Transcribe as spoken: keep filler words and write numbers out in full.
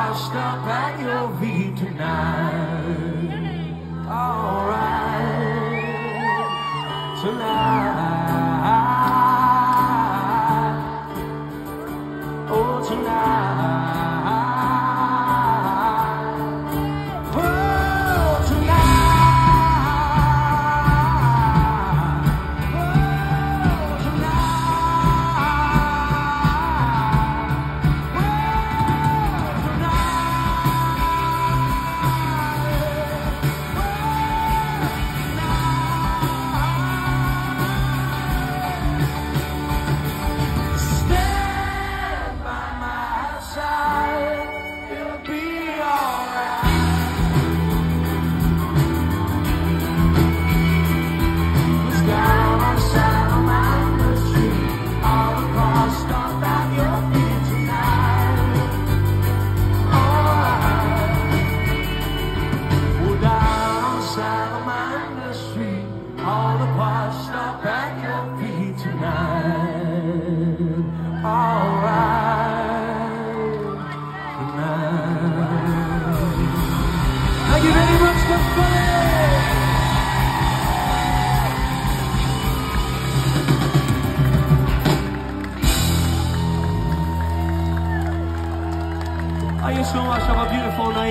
washed up at your feet tonight. Alright, tonight. Oh, tonight. Oh, tonight. Oh, down on Salamander Street, all across, stop at your feet tonight. Alright. Oh, down on Salamander Street, all across, stop at your feet tonight. Alright. Tonight. Thank you very much for coming. Thank you so much. Have a beautiful night.